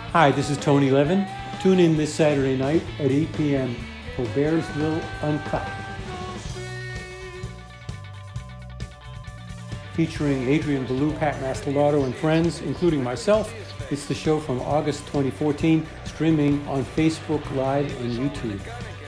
Hi, this is Tony Levin. Tune in this Saturday night at 8 p.m. for Bearsville UNCUT. Featuring ADRIAN, BELEW, MASTELOTTO, and friends, including myself. It's the show from August 2014, streaming on Facebook Live and YouTube.